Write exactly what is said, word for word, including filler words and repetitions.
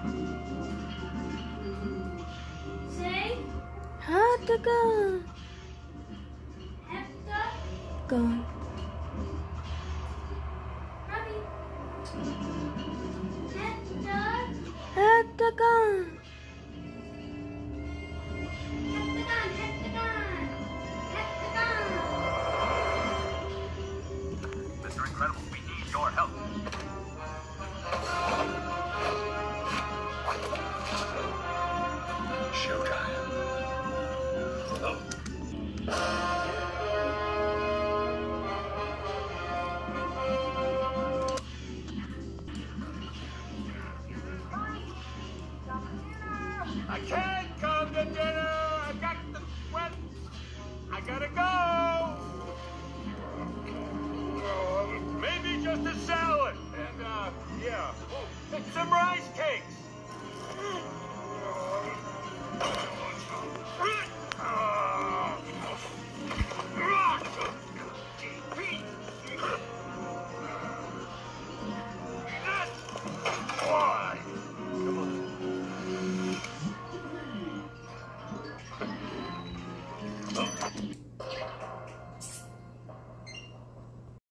Say, Hector. Hector, Gone. Robbie, Hector, Hectagon. Hectagon, Hectagon, Hectagon. Mister Incredible, we need your help. Showtime. Oh. I can't come to dinner. I got the sweat. I gotta go. Uh, maybe just a salad and uh, yeah, oh, and some rice cakes.